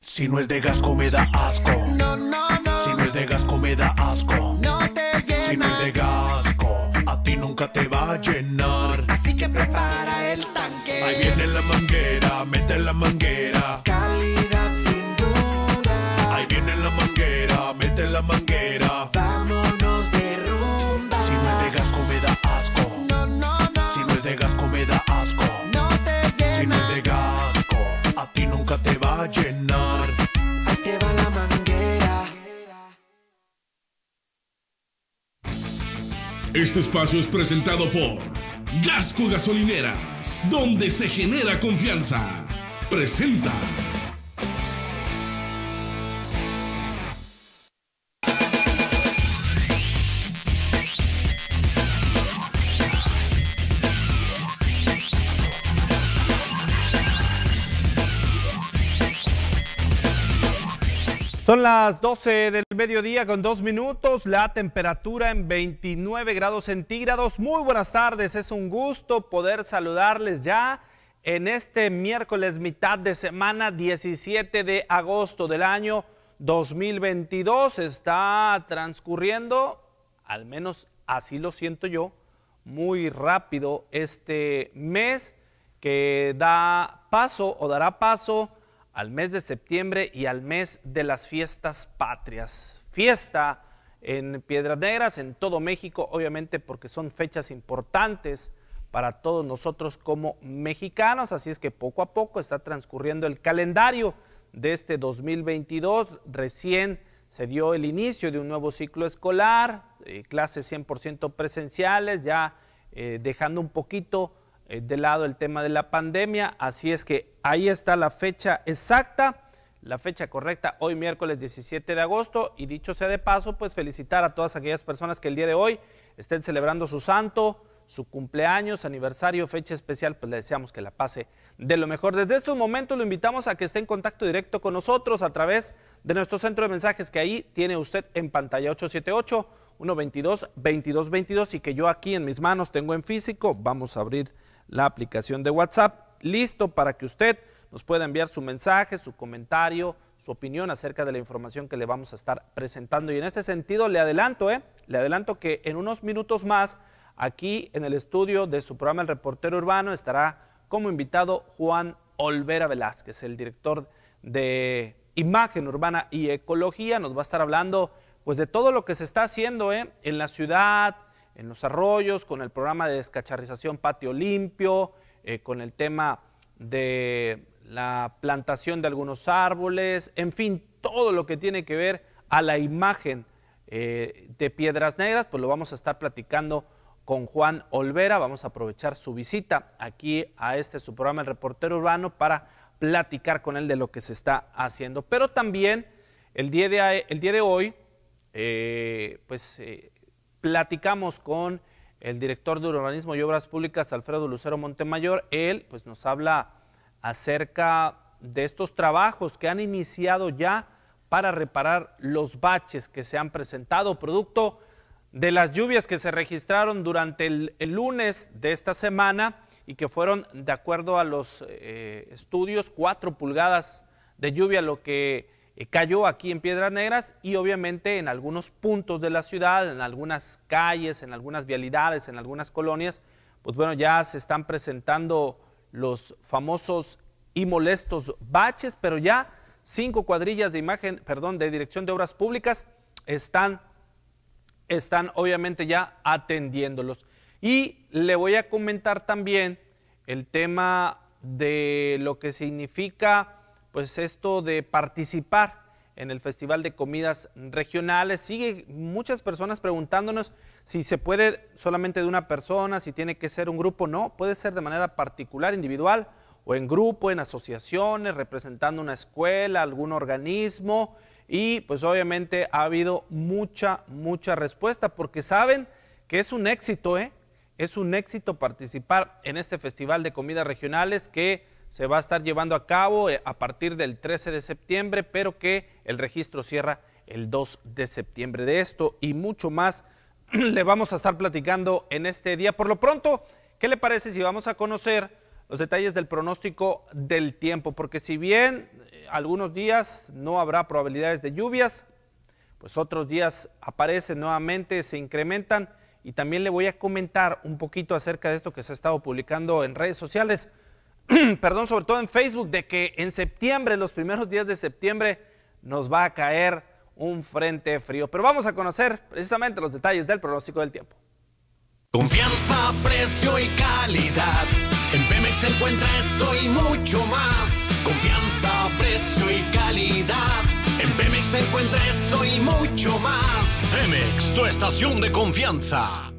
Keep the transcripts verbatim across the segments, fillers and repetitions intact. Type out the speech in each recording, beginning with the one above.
Si no es de Gasco me da asco. No, no, no. Si no es de Gasco me da asco. No te llena. Si no es de Gasco, a ti nunca te va a llenar. Así que prepara el tanque. Ahí viene la manguera, mete la manguera. Calidad sin duda. Ahí viene la manguera, mete la manguera. Vámonos de rumba. Si no es de Gasco me da asco. No, no, no. Si no es de Gasco me da asco. No te llena. Si no es de Gasco, a ti nunca te va a llenar. Ahí te va la manguera. Este espacio es presentado por Gasco Gasolineras, donde se genera confianza. Presenta. Son las doce del mediodía con dos minutos, la temperatura en veintinueve grados centígrados. Muy buenas tardes, es un gusto poder saludarles ya en este miércoles mitad de semana, diecisiete de agosto del año dos mil veintidós. Está transcurriendo, al menos así lo siento yo, muy rápido este mes que da paso o dará paso al mes de septiembre y al mes de las fiestas patrias. Fiesta en Piedras Negras, en todo México, obviamente porque son fechas importantes para todos nosotros como mexicanos, así es que poco a poco está transcurriendo el calendario de este dos mil veintidós. Recién se dio el inicio de un nuevo ciclo escolar, eh, clases cien por ciento presenciales, ya eh, dejando un poquito de lado el tema de la pandemia, así es que ahí está la fecha exacta, la fecha correcta, hoy miércoles diecisiete de agosto, y dicho sea de paso, pues felicitar a todas aquellas personas que el día de hoy estén celebrando su santo, su cumpleaños, aniversario, fecha especial, pues le deseamos que la pase de lo mejor. Desde estos momentos lo invitamos a que esté en contacto directo con nosotros a través de nuestro centro de mensajes que ahí tiene usted en pantalla, ocho siete ocho, uno dos dos, veintidós veintidós, y que yo aquí en mis manos tengo en físico. Vamos a abrir la aplicación de WhatsApp, listo para que usted nos pueda enviar su mensaje, su comentario, su opinión acerca de la información que le vamos a estar presentando. Y en ese sentido le adelanto, ¿eh? le adelanto que en unos minutos más, aquí en el estudio de su programa El Reportero Urbano, estará como invitado Juan Olvera Velázquez, el director de Imagen Urbana y Ecología. Nos va a estar hablando pues de todo lo que se está haciendo ¿eh? en la ciudad, en los arroyos, con el programa de descacharrización Patio Limpio, eh, con el tema de la plantación de algunos árboles, en fin, todo lo que tiene que ver a la imagen eh, de Piedras Negras, pues lo vamos a estar platicando con Juan Olvera. Vamos a aprovechar su visita aquí a este su programa El Reportero Urbano para platicar con él de lo que se está haciendo. Pero también el día de, el día de hoy, eh, pues... Eh, platicamos con el director de Urbanismo y Obras Públicas, Alfredo Lucero Montemayor. Él pues nos habla acerca de estos trabajos que han iniciado ya para reparar los baches que se han presentado producto de las lluvias que se registraron durante el, el lunes de esta semana y que fueron, de acuerdo a los eh, estudios, cuatro pulgadas de lluvia, lo que cayó aquí en Piedras Negras, y obviamente en algunos puntos de la ciudad, en algunas calles, en algunas vialidades, en algunas colonias, pues bueno, ya se están presentando los famosos y molestos baches, pero ya cinco cuadrillas de imagen, perdón, de Dirección de Obras Públicas están, están obviamente ya atendiéndolos. Y le voy a comentar también el tema de lo que significa pues esto de participar en el Festival de Comidas Regionales. Sigue muchas personas preguntándonos si se puede solamente de una persona, si tiene que ser un grupo. No, puede ser de manera particular, individual, o en grupo, en asociaciones, representando una escuela, algún organismo. Y pues obviamente ha habido mucha, mucha respuesta, porque saben que es un éxito, ¿eh? Es un éxito participar en este Festival de Comidas Regionales que se va a estar llevando a cabo a partir del trece de septiembre, pero que el registro cierra el dos de septiembre. De esto y mucho más le vamos a estar platicando en este día. Por lo pronto, ¿qué le parece si vamos a conocer los detalles del pronóstico del tiempo? Porque si bien algunos días no habrá probabilidades de lluvias, pues otros días aparecen nuevamente, se incrementan, y también le voy a comentar un poquito acerca de esto que se ha estado publicando en redes sociales, perdón, sobre todo en Facebook, de que en septiembre, los primeros días de septiembre, nos va a caer un frente frío. Pero vamos a conocer precisamente los detalles del pronóstico del tiempo. Confianza, precio y calidad. En Pemex encuentra eso y mucho más. Confianza, precio y calidad. En Pemex encuentra eso y mucho más. Pemex, tu estación de confianza.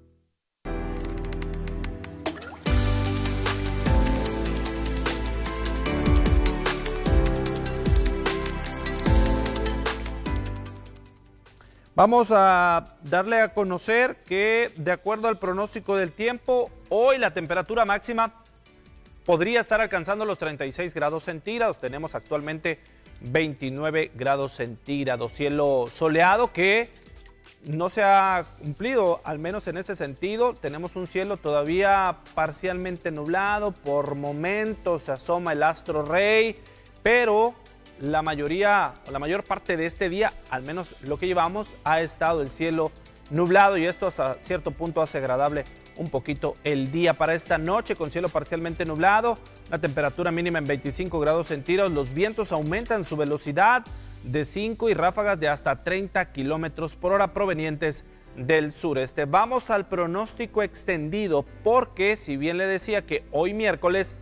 Vamos a darle a conocer que, de acuerdo al pronóstico del tiempo, hoy la temperatura máxima podría estar alcanzando los treinta y seis grados centígrados. Tenemos actualmente veintinueve grados centígrados. Cielo soleado que no se ha cumplido, al menos en este sentido. Tenemos un cielo todavía parcialmente nublado. Por momentos se asoma el astro rey, pero la mayoría, la mayor parte de este día, al menos lo que llevamos, ha estado el cielo nublado, y esto hasta cierto punto hace agradable un poquito el día. Para esta noche, con cielo parcialmente nublado, la temperatura mínima en veinticinco grados centígrados, los vientos aumentan su velocidad de cinco y ráfagas de hasta treinta kilómetros por hora provenientes del sureste. Vamos al pronóstico extendido, porque si bien le decía que hoy miércoles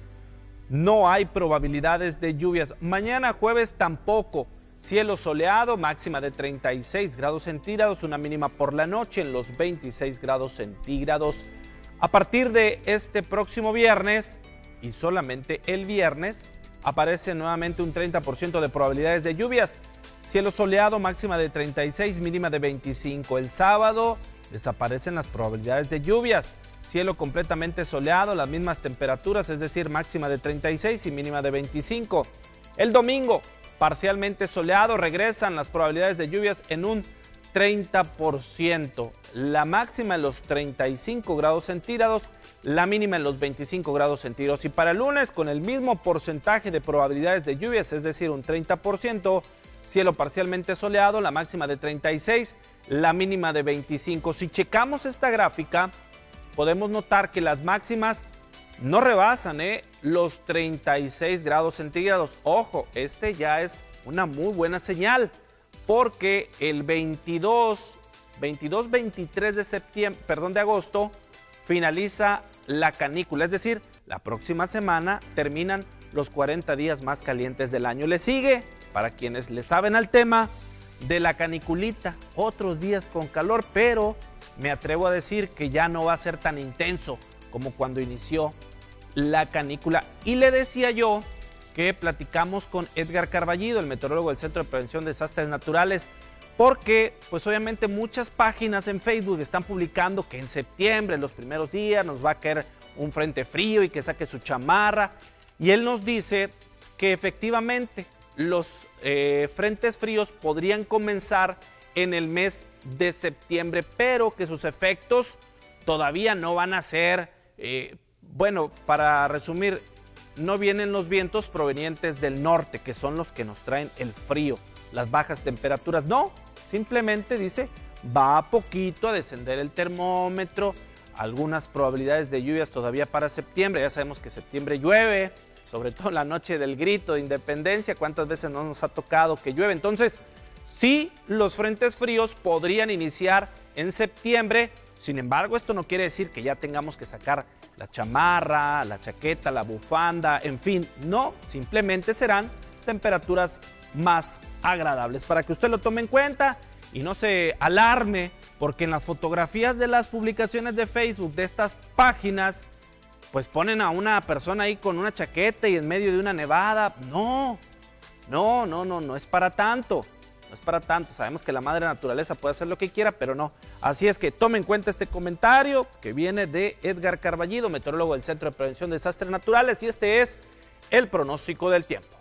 no hay probabilidades de lluvias, mañana jueves tampoco. Cielo soleado, máxima de treinta y seis grados centígrados, una mínima por la noche en los veintiséis grados centígrados. A partir de este próximo viernes, y solamente el viernes, aparece nuevamente un treinta por ciento de probabilidades de lluvias. Cielo soleado, máxima de treinta y seis, mínima de veinticinco. El sábado desaparecen las probabilidades de lluvias. Cielo completamente soleado, las mismas temperaturas, es decir, máxima de treinta y seis y mínima de veinticinco. El domingo, parcialmente soleado, regresan las probabilidades de lluvias en un treinta por ciento. La máxima en los treinta y cinco grados centígrados, la mínima en los veinticinco grados centígrados. Y para el lunes, con el mismo porcentaje de probabilidades de lluvias, es decir, un treinta por ciento, cielo parcialmente soleado, la máxima de treinta y seis, la mínima de veinticinco. Si checamos esta gráfica, podemos notar que las máximas no rebasan ¿eh? los treinta y seis grados centígrados. Ojo, este ya es una muy buena señal, porque el veintidós, veintidós, veintitrés de septiembre, perdón, de agosto, finaliza la canícula, es decir, la próxima semana terminan los cuarenta días más calientes del año. Le sigue, para quienes le saben al tema, de la caniculita, otros días con calor, pero me atrevo a decir que ya no va a ser tan intenso como cuando inició la canícula. Y le decía yo que platicamos con Edgar Carballido, el meteorólogo del Centro de Prevención de Desastres Naturales, porque pues obviamente muchas páginas en Facebook están publicando que en septiembre, los primeros días, nos va a caer un frente frío y que saque su chamarra. Y él nos dice que efectivamente los eh, frentes fríos podrían comenzar en el mes de septiembre, pero que sus efectos todavía no van a ser, eh, bueno, para resumir, no vienen los vientos provenientes del norte, que son los que nos traen el frío, las bajas temperaturas, no, simplemente dice, va a poquito a descender el termómetro, algunas probabilidades de lluvias todavía para septiembre. Ya sabemos que septiembre llueve, sobre todo la noche del grito de independencia, cuántas veces no nos ha tocado que llueve. Entonces, sí, los frentes fríos podrían iniciar en septiembre. Sin embargo, esto no quiere decir que ya tengamos que sacar la chamarra, la chaqueta, la bufanda, en fin, no, simplemente serán temperaturas más agradables. Para que usted lo tome en cuenta y no se alarme, porque en las fotografías de las publicaciones de Facebook de estas páginas, pues ponen a una persona ahí con una chaqueta y en medio de una nevada. No, no, no, no, no es para tanto. No es para tanto, sabemos que la madre naturaleza puede hacer lo que quiera, pero no. Así es que tome en cuenta este comentario que viene de Edgar Carballido, meteorólogo del Centro de Prevención de Desastres Naturales, y este es el pronóstico del tiempo.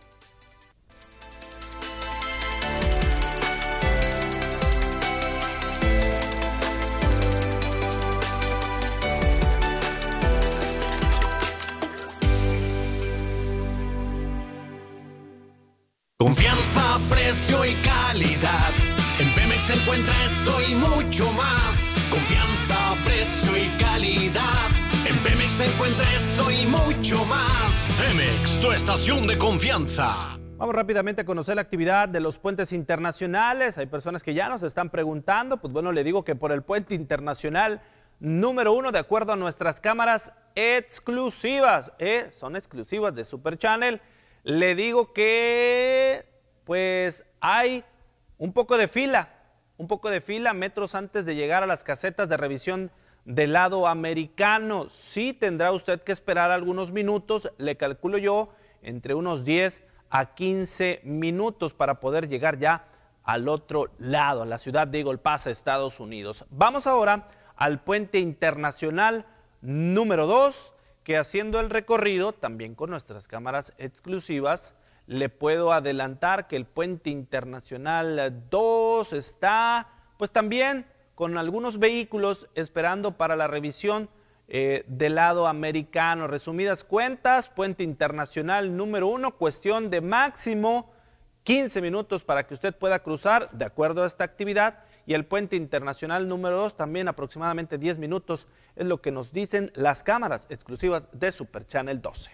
Confianza, precio y calidad. En Pemex encuentra eso y mucho más. Confianza, precio y calidad. En Pemex encuentra eso y mucho más. Pemex, tu estación de confianza. Vamos rápidamente a conocer la actividad de los puentes internacionales. Hay personas que ya nos están preguntando. Pues bueno, le digo que por el puente internacional número uno, de acuerdo a nuestras cámaras exclusivas, ¿eh? son exclusivas de Super Channel, le digo que pues hay un poco de fila, un poco de fila metros antes de llegar a las casetas de revisión del lado americano. Sí tendrá usted que esperar algunos minutos, le calculo yo entre unos diez a quince minutos para poder llegar ya al otro lado, a la ciudad de Eagle Pass, Estados Unidos. Vamos ahora al puente internacional número dos, que haciendo el recorrido, también con nuestras cámaras exclusivas, le puedo adelantar que el puente internacional dos está, pues también con algunos vehículos esperando para la revisión eh, del lado americano. Resumidas cuentas, puente internacional número uno, cuestión de máximo quince minutos para que usted pueda cruzar de acuerdo a esta actividad. Y el puente internacional número dos también aproximadamente diez minutos, es lo que nos dicen las cámaras exclusivas de Super Channel doce.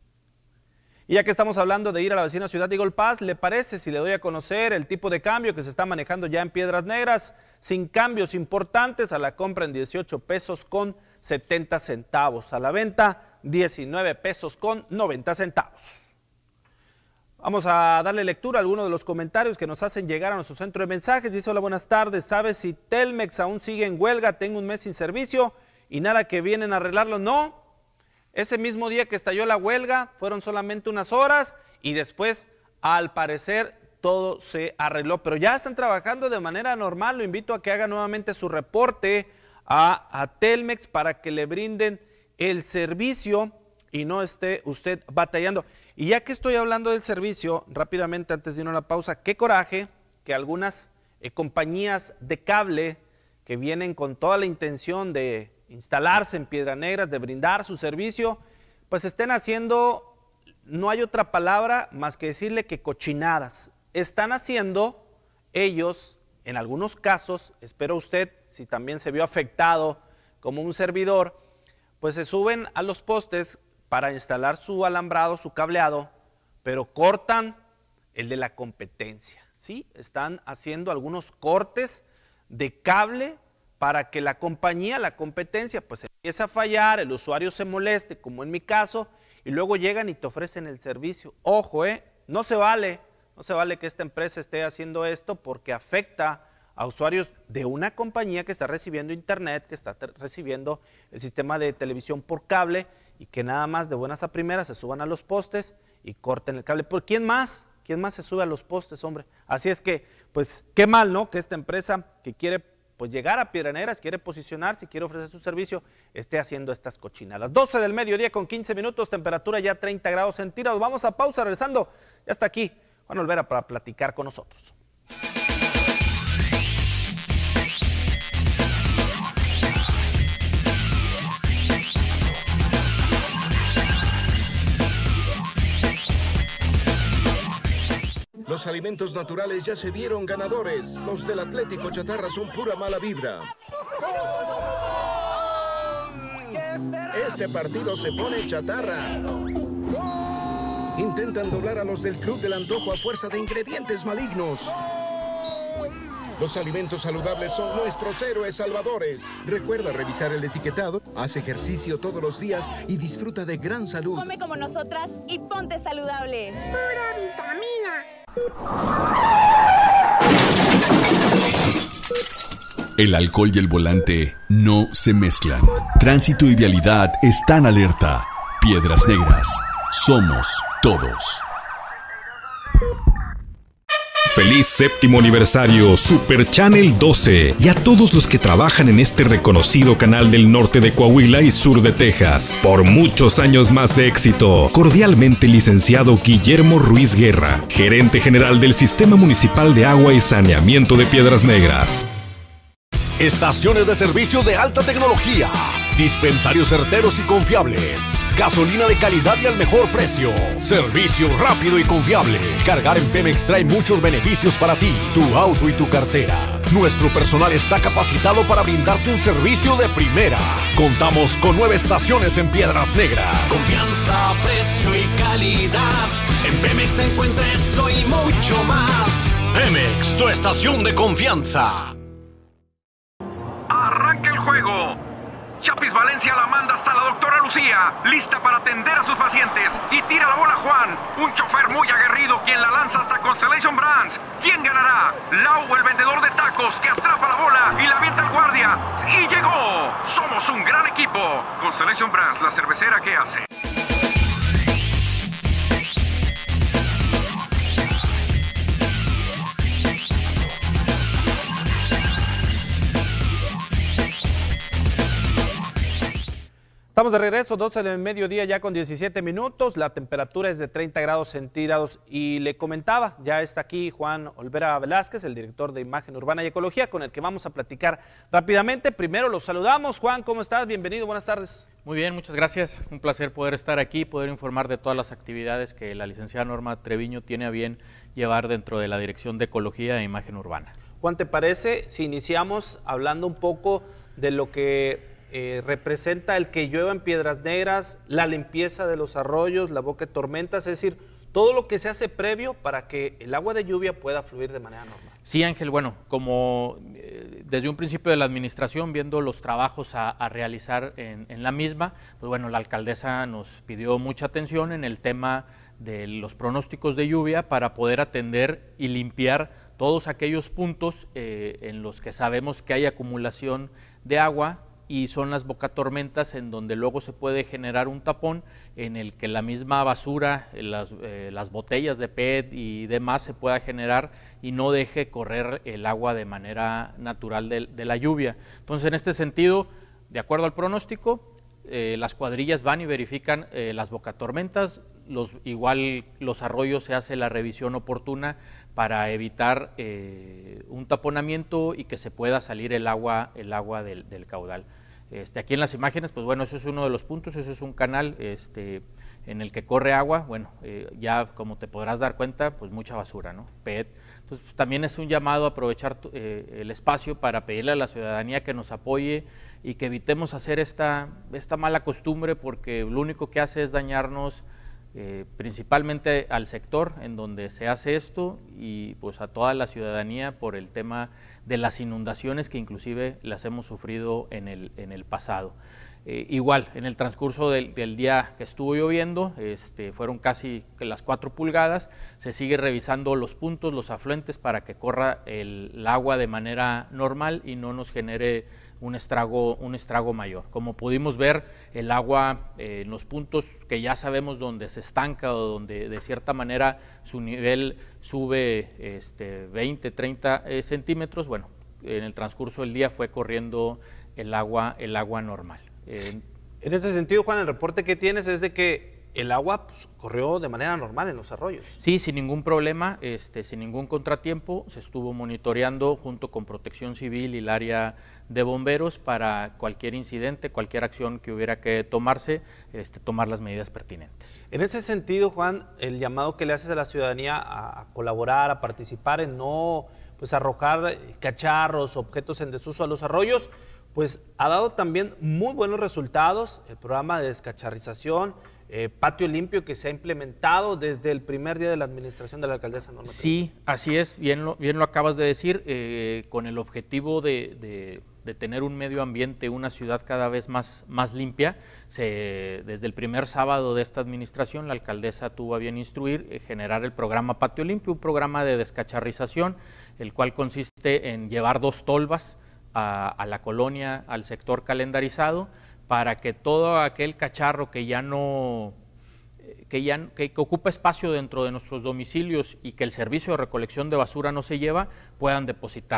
Y ya que estamos hablando de ir a la vecina ciudad de Eagle Pass, ¿le parece si le doy a conocer el tipo de cambio que se está manejando ya en Piedras Negras? Sin cambios importantes, a la compra en dieciocho pesos con setenta centavos, a la venta diecinueve pesos con noventa centavos. Vamos a darle lectura a algunos de los comentarios que nos hacen llegar a nuestro centro de mensajes. Dice: hola, buenas tardes. ¿Sabes si Telmex aún sigue en huelga? Tengo un mes sin servicio y nada que vienen a arreglarlo. No, ese mismo día que estalló la huelga fueron solamente unas horas y después, al parecer, todo se arregló. Pero ya están trabajando de manera normal. Lo invito a que haga nuevamente su reporte a, a Telmex para que le brinden el servicio y no esté usted batallando. Y ya que estoy hablando del servicio, rápidamente antes de ir a una pausa, qué coraje que algunas eh, compañías de cable que vienen con toda la intención de instalarse en Piedras Negras, de brindar su servicio, pues estén haciendo, no hay otra palabra más que decirle que cochinadas. Están haciendo ellos, en algunos casos, espero usted, si también se vio afectado como un servidor, pues se suben a los postes para instalar su alambrado, su cableado, pero cortan el de la competencia, ¿sí? Están haciendo algunos cortes de cable para que la compañía, la competencia, pues empiece a fallar, el usuario se moleste, como en mi caso, y luego llegan y te ofrecen el servicio. Ojo, ¿eh? No se vale, no se vale que esta empresa esté haciendo esto porque afecta a usuarios de una compañía que está recibiendo internet, que está recibiendo el sistema de televisión por cable, y que nada más de buenas a primeras se suban a los postes y corten el cable. ¿Por quién más? ¿Quién más se sube a los postes, hombre? Así es que, pues, qué mal, ¿no? Que esta empresa que quiere, pues, llegar a Piedras Negras, quiere posicionarse, quiere ofrecer su servicio, esté haciendo estas cochinadas. doce del mediodía con quince minutos, temperatura ya treinta grados centígrados. Vamos a pausa, regresando. Ya está aquí Juan Olvera para platicar con nosotros. Los alimentos naturales ya se vieron ganadores. Los del Atlético Chatarra son pura mala vibra. Este partido se pone chatarra. Intentan doblar a los del Club del Antojo a fuerza de ingredientes malignos. Los alimentos saludables son nuestros héroes salvadores. Recuerda revisar el etiquetado, haz ejercicio todos los días y disfruta de gran salud. Come como nosotras y ponte saludable. Pura vitamina. El alcohol y el volante no se mezclan. Tránsito y vialidad están alerta. Piedras Negras. Somos todos. Feliz séptimo aniversario Super Channel doce y a todos los que trabajan en este reconocido canal del norte de Coahuila y sur de Texas. Por muchos años más de éxito. Cordialmente licenciado Guillermo Ruiz Guerra, gerente general del Sistema Municipal de Agua y Saneamiento de Piedras Negras. Estaciones de servicio de alta tecnología. Dispensarios certeros y confiables. Gasolina de calidad y al mejor precio. Servicio rápido y confiable. Cargar en Pemex trae muchos beneficios para ti, tu auto y tu cartera. Nuestro personal está capacitado para brindarte un servicio de primera. Contamos con nueve estaciones en Piedras Negras. Confianza, precio y calidad. En Pemex se encuentra eso y mucho más. Pemex, tu estación de confianza. Arranca el juego. Chapis Valencia la manda hasta la doctora Lucía, lista para atender a sus pacientes. Y tira la bola Juan, un chofer muy aguerrido quien la lanza hasta Constellation Brands. ¿Quién ganará? Lau, el vendedor de tacos que atrapa la bola y la avienta al guardia. ¡Y llegó! Somos un gran equipo. Constellation Brands, la cervecera que hace. Estamos de regreso, doce del mediodía ya con diecisiete minutos, la temperatura es de treinta grados centígrados y le comentaba, ya está aquí Juan Olvera Velázquez, el director de Imagen Urbana y Ecología, con el que vamos a platicar rápidamente. Primero los saludamos. Juan, ¿cómo estás? Bienvenido, buenas tardes. Muy bien, muchas gracias. Un placer poder estar aquí, poder informar de todas las actividades que la licenciada Norma Treviño tiene a bien llevar dentro de la Dirección de Ecología e Imagen Urbana. Juan, ¿te parece si iniciamos hablando un poco de lo que Eh, representa el que llueva en Piedras Negras, la limpieza de los arroyos, la boca de tormentas, es decir, todo lo que se hace previo para que el agua de lluvia pueda fluir de manera normal? Sí, Ángel, bueno, como eh, desde un principio de la administración, viendo los trabajos a, a realizar en, en la misma, pues bueno, la alcaldesa nos pidió mucha atención en el tema de los pronósticos de lluvia para poder atender y limpiar todos aquellos puntos eh, en los que sabemos que hay acumulación de agua, y son las bocatormentas en donde luego se puede generar un tapón en el que la misma basura, las, eh, las botellas de P E T y demás se pueda generar y no deje correr el agua de manera natural de, de la lluvia. Entonces, en este sentido, de acuerdo al pronóstico, eh, las cuadrillas van y verifican eh, las bocatormentas, los, igual los arroyos se hace la revisión oportuna para evitar eh, un taponamiento y que se pueda salir el agua, el agua del, del caudal. Este, aquí en las imágenes, pues bueno, eso es uno de los puntos, eso es un canal este, en el que corre agua, bueno, eh, ya como te podrás dar cuenta, pues mucha basura, ¿no? P E T. Entonces, pues, también es un llamado a aprovechar eh, el espacio para pedirle a la ciudadanía que nos apoye y que evitemos hacer esta, esta mala costumbre, porque lo único que hace es dañarnos eh, principalmente al sector en donde se hace esto y pues a toda la ciudadanía por el tema de las inundaciones que inclusive las hemos sufrido en el, en el pasado. Eh, igual, en el transcurso del, del día que estuvo lloviendo, este, fueron casi las cuatro pulgadas, se sigue revisando los puntos, los afluentes para que corra el, el agua de manera normal y no nos genere un estrago, un estrago mayor. Como pudimos ver, el agua eh, en los puntos que ya sabemos donde se estanca o donde de cierta manera su nivel sube este, veinte, treinta eh, centímetros, bueno, en el transcurso del día fue corriendo el agua, el agua normal. Eh, en ese sentido, Juan, el reporte que tienes es de que el agua pues, corrió de manera normal en los arroyos. Sí, sin ningún problema, este, sin ningún contratiempo, se estuvo monitoreando junto con Protección Civil y el área de bomberos para cualquier incidente, cualquier acción que hubiera que tomarse, este, tomar las medidas pertinentes. En ese sentido, Juan, el llamado que le haces a la ciudadanía a, a colaborar, a participar en no pues, arrojar cacharros, objetos en desuso a los arroyos, pues ha dado también muy buenos resultados. El programa de descacharrización, eh, patio limpio que se ha implementado desde el primer día de la administración de la alcaldesa Norma Treviño. Sí, así es, bien lo, bien lo acabas de decir, eh, con el objetivo de, de, de tener un medio ambiente, una ciudad cada vez más, más limpia. Se, desde el primer sábado de esta administración, la alcaldesa tuvo a bien instruir, eh, generar el programa Patio Limpio, un programa de descacharrización, el cual consiste en llevar dos tolvas a, a la colonia, al sector calendarizado, para que todo aquel cacharro que ya no, que ya que, que ocupa espacio dentro de nuestros domicilios y que el servicio de recolección de basura no se lleva, puedan depositarlo.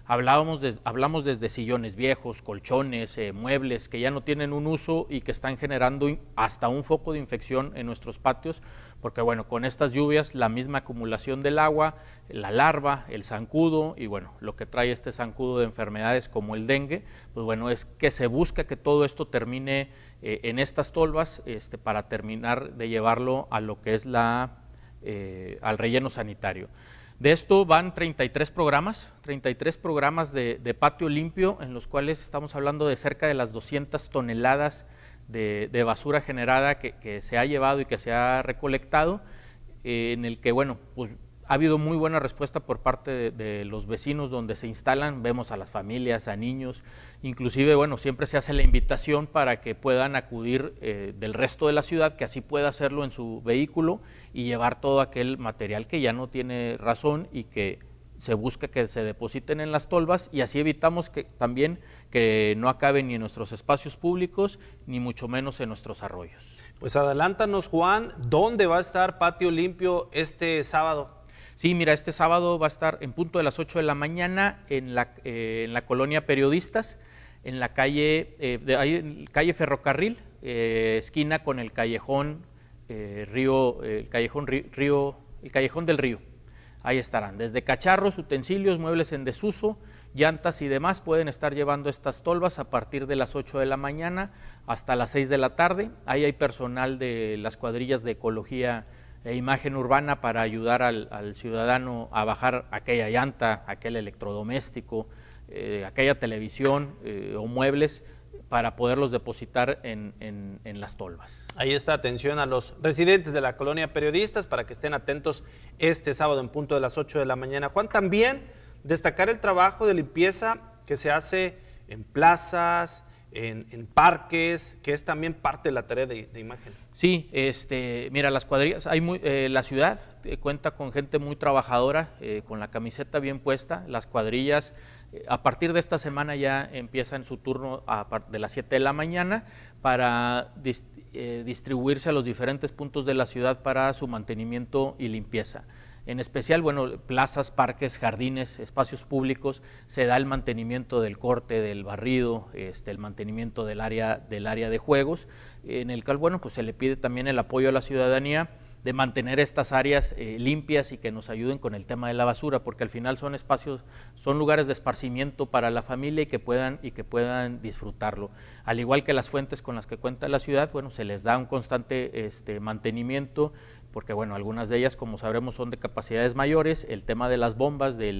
Hablábamos de, hablamos desde sillones viejos, colchones, eh, muebles que ya no tienen un uso y que están generando hasta un foco de infección en nuestros patios, porque bueno, con estas lluvias la misma acumulación del agua, la larva, el zancudo y bueno, lo que trae este zancudo de enfermedades como el dengue, pues bueno, es que se busca que todo esto termine eh, en estas tolvas este, para terminar de llevarlo a lo que es la, eh, al relleno sanitario. De esto van treinta y tres programas, treinta y tres programas de, de patio limpio, en los cuales estamos hablando de cerca de las doscientas toneladas de, de basura generada que, que se ha llevado y que se ha recolectado, eh, en el que, bueno, pues ha habido muy buena respuesta por parte de, de los vecinos donde se instalan, vemos a las familias, a niños, inclusive, bueno, siempre se hace la invitación para que puedan acudir eh, del resto de la ciudad, que así pueda hacerlo en su vehículo y llevar todo aquel material que ya no tiene razón y que se busca que se depositen en las tolvas y así evitamos que también que no acabe ni en nuestros espacios públicos ni mucho menos en nuestros arroyos. Pues adelántanos, Juan, ¿dónde va a estar Patio Limpio este sábado? Sí, mira, este sábado va a estar en punto de las ocho de la mañana en la, eh, en la colonia Periodistas, en la calle, eh, de, ahí, calle Ferrocarril, eh, esquina con el callejón eh, Río, eh, el callejón Río, el callejón del Río. Ahí estarán, desde cacharros, utensilios, muebles en desuso, llantas y demás, pueden estar llevando estas tolvas a partir de las ocho de la mañana hasta las seis de la tarde. Ahí hay personal de las cuadrillas de ecología e imagen urbana para ayudar al, al ciudadano a bajar aquella llanta, aquel electrodoméstico, eh, aquella televisión eh, o muebles para poderlos depositar en, en, en las tolvas. Ahí está, atención a los residentes de la colonia Periodistas para que estén atentos este sábado en punto de las ocho de la mañana. Juan, también destacar el trabajo de limpieza que se hace en plazas, En, en parques, que es también parte de la tarea de, de imagen. Sí, este, mira, las cuadrillas, hay muy, eh, la ciudad eh, cuenta con gente muy trabajadora, eh, con la camiseta bien puesta, las cuadrillas eh, a partir de esta semana ya empiezan su turno a de las siete de la mañana para dis, eh, distribuirse a los diferentes puntos de la ciudad para su mantenimiento y limpieza. En especial, bueno, plazas, parques, jardines, espacios públicos, se da el mantenimiento del corte, del barrido, este, el mantenimiento del área, del área de juegos, en el cual, bueno, pues se le pide también el apoyo a la ciudadanía de mantener estas áreas eh, limpias y que nos ayuden con el tema de la basura, porque al final son espacios, son lugares de esparcimiento para la familia y que puedan, y que puedan disfrutarlo. Al igual que las fuentes con las que cuenta la ciudad, bueno, se les da un constante este, mantenimiento, porque bueno, algunas de ellas, como sabremos, son de capacidades mayores, el tema de las bombas, de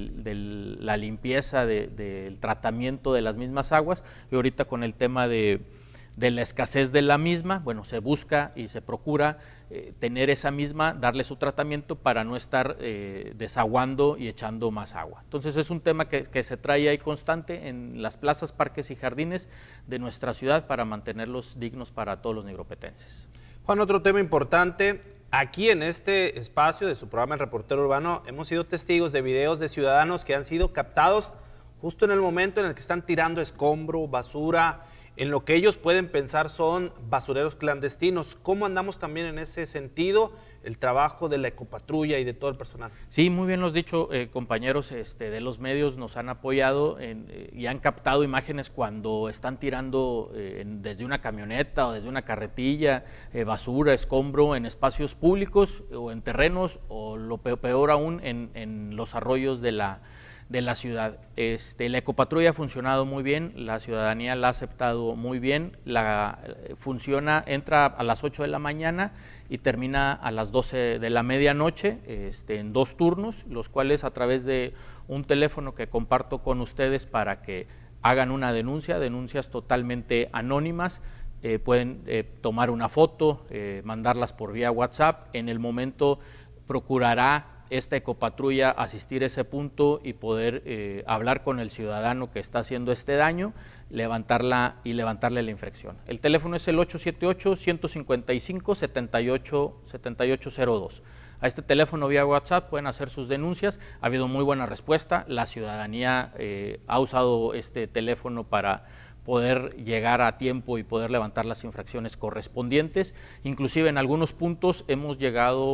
la limpieza, del de, tratamiento de las mismas aguas, y ahorita con el tema de, de la escasez de la misma, bueno, se busca y se procura eh, tener esa misma, darle su tratamiento para no estar eh, desaguando y echando más agua. Entonces es un tema que, que se trae ahí constante en las plazas, parques y jardines de nuestra ciudad para mantenerlos dignos para todos los negropetenses. Juan, otro tema importante. Aquí en este espacio de su programa El Reportero Urbano hemos sido testigos de videos de ciudadanos que han sido captados justo en el momento en el que están tirando escombro, basura, en lo que ellos pueden pensar son basureros clandestinos. ¿Cómo andamos también en ese sentido? El trabajo de la ecopatrulla y de todo el personal. Sí, muy bien lo has dicho, eh, compañeros este, de los medios nos han apoyado en, eh, y han captado imágenes cuando están tirando eh, en, desde una camioneta o desde una carretilla, eh, basura, escombro en espacios públicos o en terrenos o lo peor, peor aún en, en los arroyos de la, de la ciudad. Este, la ecopatrulla ha funcionado muy bien, la ciudadanía la ha aceptado muy bien, la, funciona, entra a las ocho de la mañana y termina a las doce de la medianoche este, en dos turnos, los cuales a través de un teléfono que comparto con ustedes para que hagan una denuncia, denuncias totalmente anónimas, eh, pueden eh, tomar una foto, eh, mandarlas por vía WhatsApp, en el momento procurará esta ecopatrulla asistir a ese punto y poder eh, hablar con el ciudadano que está haciendo este daño, levantarla y levantarle la infracción. El teléfono es el ocho siete ocho, uno cinco cinco, siete ocho cero dos. A este teléfono vía WhatsApp pueden hacer sus denuncias. Ha habido muy buena respuesta. La ciudadanía eh, ha usado este teléfono para poder llegar a tiempo y poder levantar las infracciones correspondientes. Inclusive en algunos puntos hemos llegado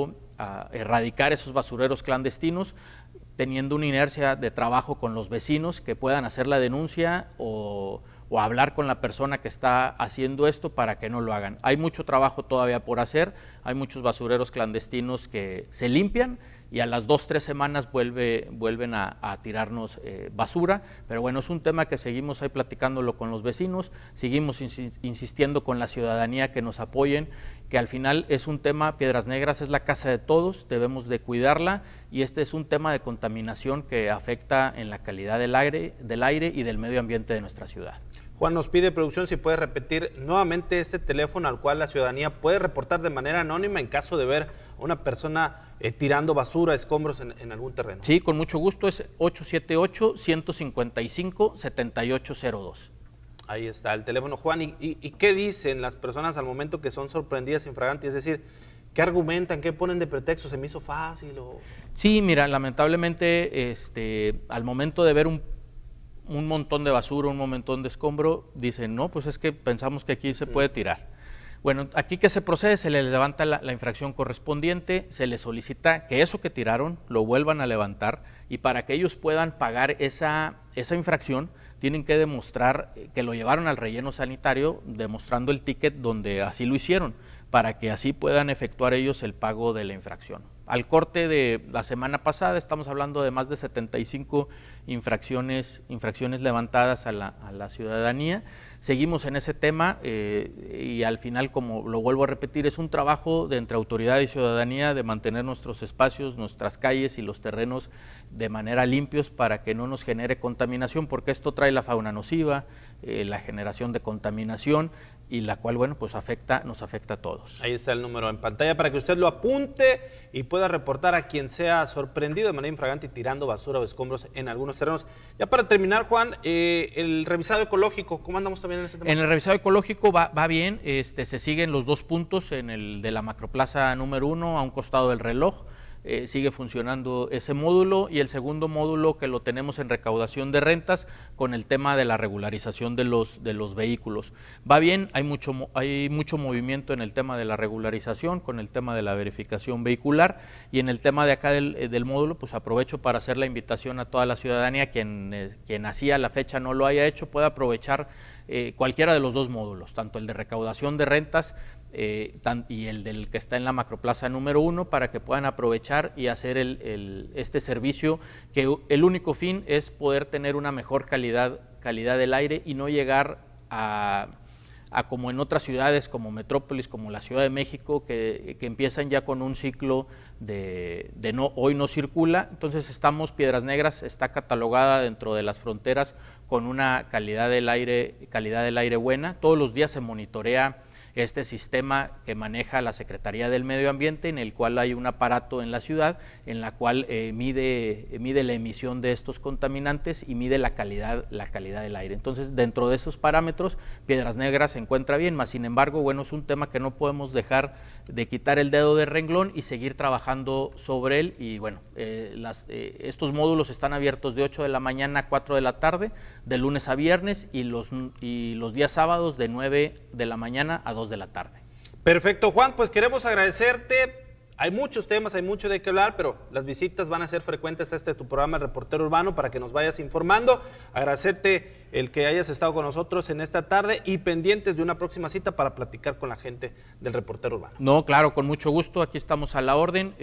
a erradicar esos basureros clandestinos, teniendo una inercia de trabajo con los vecinos que puedan hacer la denuncia o, o hablar con la persona que está haciendo esto para que no lo hagan. Hay mucho trabajo todavía por hacer, hay muchos basureros clandestinos que se limpian y a las dos, tres semanas vuelve, vuelven a, a tirarnos eh, basura, pero bueno, es un tema que seguimos ahí platicándolo con los vecinos, seguimos ins insistiendo con la ciudadanía que nos apoyen, que al final es un tema, Piedras Negras es la casa de todos, debemos de cuidarla y este es un tema de contaminación que afecta en la calidad del aire, del aire y del medio ambiente de nuestra ciudad. Juan, nos pide producción si puede repetir nuevamente este teléfono al cual la ciudadanía puede reportar de manera anónima en caso de ver a una persona eh, tirando basura, escombros en, en algún terreno. Sí, con mucho gusto, es ocho siete ocho, uno cinco cinco, siete ocho cero dos. Ahí está el teléfono, Juan. ¿Y, y, y qué dicen las personas al momento que son sorprendidas infraganti? Es decir, ¿qué argumentan? ¿Qué ponen de pretexto? ¿Se me hizo fácil? O... Sí, mira, lamentablemente este, al momento de ver un un montón de basura, un montón de escombro, dicen, no, pues es que pensamos que aquí se puede tirar. Bueno, aquí que se procede, se les levanta la, la infracción correspondiente, se les solicita que eso que tiraron lo vuelvan a levantar y para que ellos puedan pagar esa, esa infracción, tienen que demostrar que lo llevaron al relleno sanitario, demostrando el ticket donde así lo hicieron, para que así puedan efectuar ellos el pago de la infracción. Al corte de la semana pasada estamos hablando de más de setenta y cinco infracciones, infracciones levantadas a la, a la ciudadanía. Seguimos en ese tema eh, y al final, como lo vuelvo a repetir, es un trabajo de entre autoridad y ciudadanía de mantener nuestros espacios, nuestras calles y los terrenos de manera limpios para que no nos genere contaminación, porque esto trae la fauna nociva, eh, la generación de contaminación y la cual, bueno, pues afecta, nos afecta a todos. Ahí está el número en pantalla para que usted lo apunte y pueda reportar a quien sea sorprendido de manera infragante tirando basura o escombros en algunos terrenos. Ya para terminar, Juan, eh, el revisado ecológico, ¿cómo andamos también en ese tema? En el revisado ecológico va, va bien, este, se siguen los dos puntos en el de la macroplaza número uno a un costado del reloj. Eh, sigue funcionando ese módulo y el segundo módulo que lo tenemos en recaudación de rentas con el tema de la regularización de los, de los vehículos. Va bien, hay mucho, hay mucho movimiento en el tema de la regularización, con el tema de la verificación vehicular y en el tema de acá del, del módulo, pues aprovecho para hacer la invitación a toda la ciudadanía, quien, eh, quien así a la fecha no lo haya hecho, puede aprovechar eh, cualquiera de los dos módulos, tanto el de recaudación de rentas Eh, tan, y el del que está en la macroplaza número uno para que puedan aprovechar y hacer el, el, este servicio que el único fin es poder tener una mejor calidad, calidad del aire y no llegar a, a como en otras ciudades como Metrópolis, como la Ciudad de México, que, que empiezan ya con un ciclo de, de no, hoy no circula. Entonces estamos, Piedras Negras está catalogada dentro de las fronteras con una calidad del aire, calidad del aire buena. Todos los días se monitorea este sistema que maneja la Secretaría del Medio Ambiente, en el cual hay un aparato en la ciudad, en la cual eh, mide, mide la emisión de estos contaminantes y mide la calidad, la calidad del aire. Entonces, dentro de esos parámetros, Piedras Negras se encuentra bien, más sin embargo, bueno, es un tema que no podemos dejar de quitar el dedo de renglón y seguir trabajando sobre él. Y bueno, eh, las, eh, estos módulos están abiertos de ocho de la mañana a cuatro de la tarde, de lunes a viernes, y los, y los días sábados de nueve de la mañana a dos de la tarde. Perfecto, Juan, pues queremos agradecerte. Hay muchos temas, hay mucho de qué hablar, pero las visitas van a ser frecuentes a este tu programa El Reportero Urbano para que nos vayas informando. Agradecerte el que hayas estado con nosotros en esta tarde y pendientes de una próxima cita para platicar con la gente del Reportero Urbano. No, claro, con mucho gusto, aquí estamos a la orden,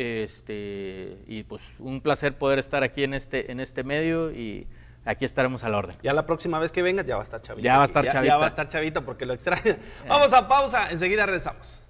este, y pues un placer poder estar aquí en este, en este medio y aquí estaremos a la orden. Ya la próxima vez que vengas ya va a estar Chavita. Ya va a estar ya, Chavita. Ya va a estar Chavita porque lo extraña. Vamos a pausa, enseguida regresamos.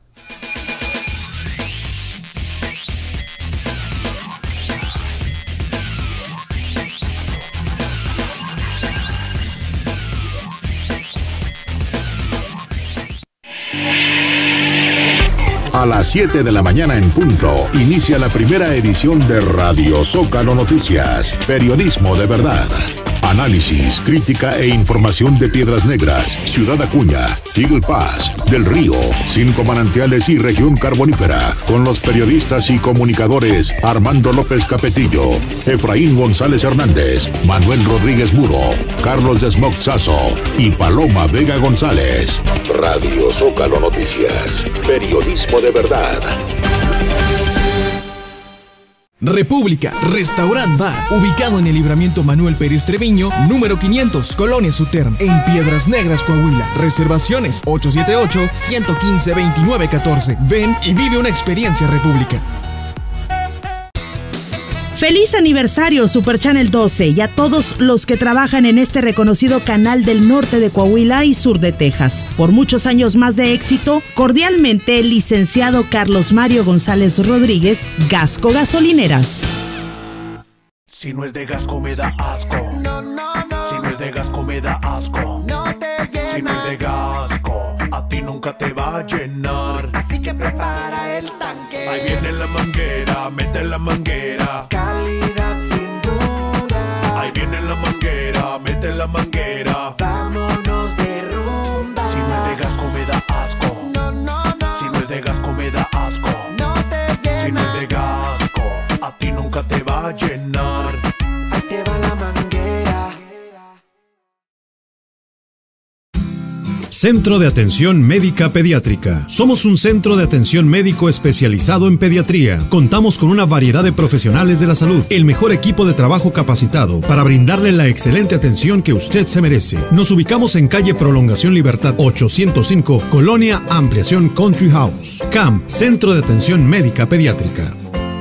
A las siete de la mañana en punto, inicia la primera edición de Radio Zócalo Noticias. Periodismo de verdad. Análisis, crítica e información de Piedras Negras, Ciudad Acuña, Eagle Pass, Del Río, Cinco Manantiales y Región Carbonífera, con los periodistas y comunicadores Armando López Capetillo, Efraín González Hernández, Manuel Rodríguez Muro, Carlos Desmoc Sazo y Paloma Vega González. Radio Zócalo Noticias. Periodismo de verdad. República, Restaurant Bar, ubicado en el Libramiento Manuel Pérez Treviño, número quinientos, Colonia Suterm, en Piedras Negras, Coahuila. Reservaciones ocho siete ocho, uno uno cinco, dos nueve uno cuatro. Ven y vive una experiencia República. Feliz aniversario Super Channel doce y a todos los que trabajan en este reconocido canal del norte de Coahuila y sur de Texas. Por muchos años más de éxito, cordialmente el licenciado Carlos Mario González Rodríguez, Gasco Gasolineras. Si no es de Gasco me da asco. No, no, no. Si no es de Gasco me da asco. No te llena. Si no es de Gasco, a ti nunca te va a llenar. Así que prepara el tanque. Ahí viene la manguera, mete la manguera. Calidad sin duda. Ahí viene la manguera, mete la manguera. Vámonos de rumba. Si no es de Gasco me da asco. No, no, no. Si no es de Gasco me da asco. No te llena. Si no es de Gasco, a ti nunca te va a llenar. Ahí te va la manguera. Centro de Atención Médica Pediátrica. Somos un centro de atención médico especializado en pediatría. Contamos con una variedad de profesionales de la salud, el mejor equipo de trabajo capacitado para brindarle la excelente atención que usted se merece. Nos ubicamos en calle Prolongación Libertad ochocientos cinco, Colonia Ampliación Country House. C A M, Centro de Atención Médica Pediátrica.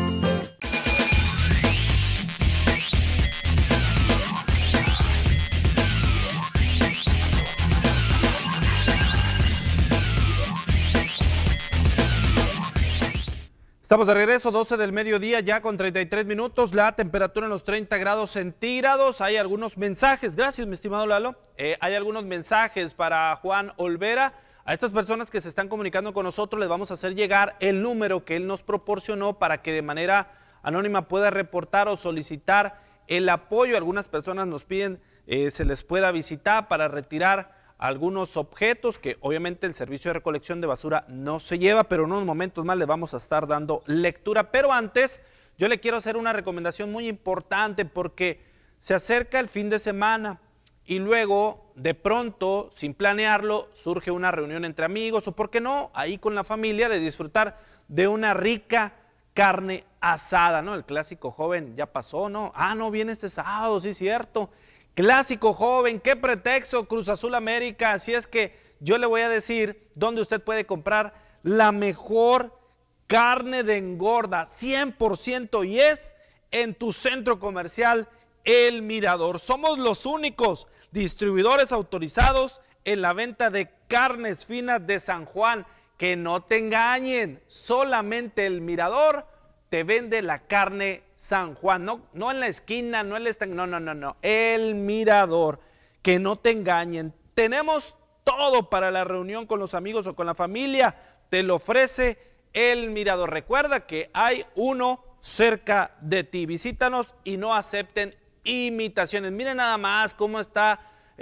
Estamos de regreso, doce del mediodía, ya con treinta y tres minutos, la temperatura en los treinta grados centígrados. Hay algunos mensajes, gracias mi estimado Lalo, eh, hay algunos mensajes para Juan Olvera. A estas personas que se están comunicando con nosotros les vamos a hacer llegar el número que él nos proporcionó para que de manera anónima pueda reportar o solicitar el apoyo. Algunas personas nos piden eh, se les pueda visitar para retirar algunos objetos que obviamente el servicio de recolección de basura no se lleva, pero en unos momentos más le vamos a estar dando lectura. Pero antes, yo le quiero hacer una recomendación muy importante porque se acerca el fin de semana y luego, de pronto, sin planearlo, surge una reunión entre amigos o, ¿por qué no?, ahí con la familia de disfrutar de una rica carne asada, ¿no? El clásico joven ya pasó, ¿no? Ah, no, viene este sábado, sí, cierto. Clásico joven, qué pretexto, Cruz Azul América. Así es que yo le voy a decir dónde usted puede comprar la mejor carne de engorda, cien por ciento, y es en tu centro comercial El Mirador. Somos los únicos distribuidores autorizados en la venta de carnes finas de San Juan. Que no te engañen, solamente El Mirador te vende la carne San Juan, no, no en la esquina, no en el stand, no, no, no, no, El Mirador, que no te engañen. Tenemos todo para la reunión con los amigos o con la familia, te lo ofrece El Mirador. Recuerda que hay uno cerca de ti, visítanos y no acepten imitaciones. Miren nada más cómo está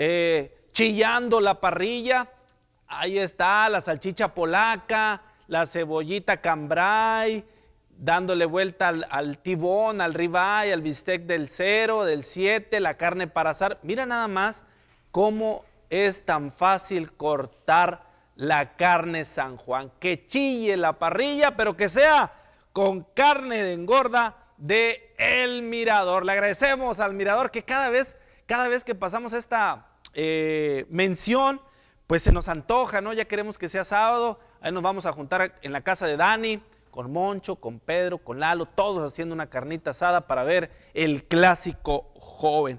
eh, chillando la parrilla, ahí está la salchicha polaca, la cebollita cambray, dándole vuelta al, al tibón, al ribeye, al bistec del cero, del siete, la carne para asar. Mira nada más cómo es tan fácil cortar la carne San Juan. Que chille la parrilla, pero que sea con carne de engorda de El Mirador. Le agradecemos al Mirador que cada vez, cada vez que pasamos esta eh, mención, pues se nos antoja, ¿no? Ya queremos que sea sábado, ahí nos vamos a juntar en la casa de Dani, con Moncho, con Pedro, con Lalo, todos haciendo una carnita asada para ver el clásico joven.